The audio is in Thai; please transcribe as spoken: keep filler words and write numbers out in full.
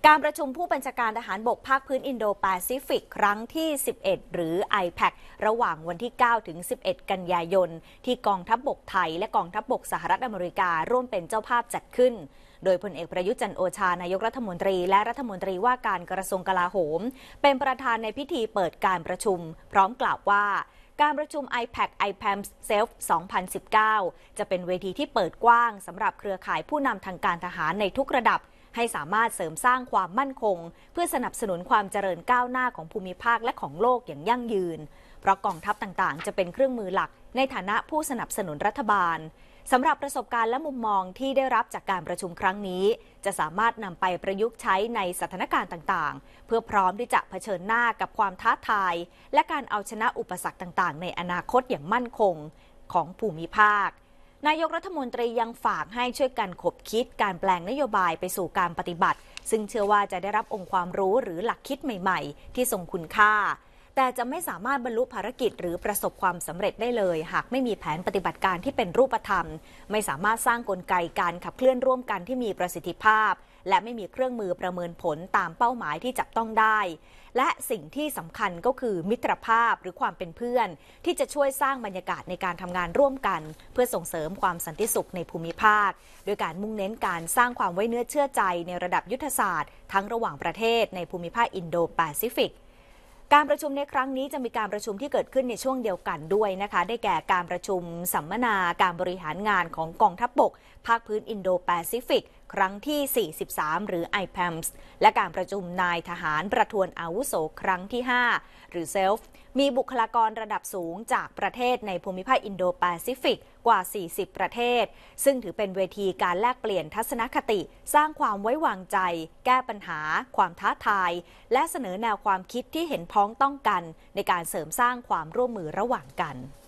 การประชุมผู้บัญชาการทหารบกภาคพื้นอินโดแปซิฟิกครั้งที่สิบเอ็ดหรือ ไอ แพค ระหว่างวันที่เก้าถึงสิบเอ็ดกันยายนที่กองทัพบกไทยและกองทัพบกสหรัฐอเมริการ่วมเป็นเจ้าภาพจัดขึ้นโดยพลเอกประยุทธ์จันทร์โอชานายกรัฐมนตรีและรัฐมนตรีว่าการกระทรวงกลาโหมเป็นประธานในพิธีเปิดการประชุมพร้อมกล่าวว่าการประชุม ไอ แพค ไอ แพม เซลฟ์ สองพันสิบเก้า จะเป็นเวทีที่เปิดกว้างสำหรับเครือข่ายผู้นำทางการทหารในทุกระดับให้สามารถเสริมสร้างความมั่นคงเพื่อสนับสนุนความเจริญก้าวหน้าของภูมิภาคและของโลกอย่างยั่งยืนเพราะกองทัพต่างๆจะเป็นเครื่องมือหลักในฐานะผู้สนับสนุนรัฐบาลสำหรับประสบการณ์และมุมมองที่ได้รับจากการประชุมครั้งนี้จะสามารถนำไปประยุกต์ใช้ในสถานการณ์ต่างๆเพื่อพร้อมที่จะเผชิญหน้ากับความท้าทายและการเอาชนะอุปสรรคต่างๆในอนาคตอย่างมั่นคงของภูมิภาคนายกรัฐมนตรียังฝากให้ช่วยกันขบคิดการแปลงนโยบายไปสู่การปฏิบัติซึ่งเชื่อว่าจะได้รับองค์ความรู้หรือหลักคิดใหม่ๆที่ทรงคุณค่าแต่จะไม่สามารถบรรลุภารกิจหรือประสบความสำเร็จได้เลยหากไม่มีแผนปฏิบัติการที่เป็นรูปธรรมไม่สามารถสร้างกลไกการขับเคลื่อนร่วมกันที่มีประสิทธิภาพและไม่มีเครื่องมือประเมินผลตามเป้าหมายที่จับต้องได้และสิ่งที่สำคัญก็คือมิตรภาพหรือความเป็นเพื่อนที่จะช่วยสร้างบรรยากาศในการทำงานร่วมกันเพื่อส่งเสริมความสันติสุขในภูมิภาคโดยการมุ่งเน้นการสร้างความไว้เนื้อเชื่อใจในระดับยุทธศาสตร์ทั้งระหว่างประเทศในภูมิภาคอินโดแปซิฟิกการประชุมในครั้งนี้จะมีการประชุมที่เกิดขึ้นในช่วงเดียวกันด้วยนะคะได้แก่การประชุมสัมมนาการบริหารงานของกองทัพบกภาคพื้นอินโดแปซิฟิกครั้งที่สี่สิบสามหรือ ไอ แพม และการประชุมนายทหารประทวนอาวุโสครั้งที่ห้าหรือ เซลฟ์ มีบุคลากรระดับสูงจากประเทศในภูมิภาคอินโดแปซิฟิกกว่าสี่สิบประเทศซึ่งถือเป็นเวทีการแลกเปลี่ยนทัศนคติสร้างความไว้วางใจแก้ปัญหาความท้าทายและเสนอแนวความคิดที่เห็นพ้องต้องกันในการเสริมสร้างความร่วมมือระหว่างกัน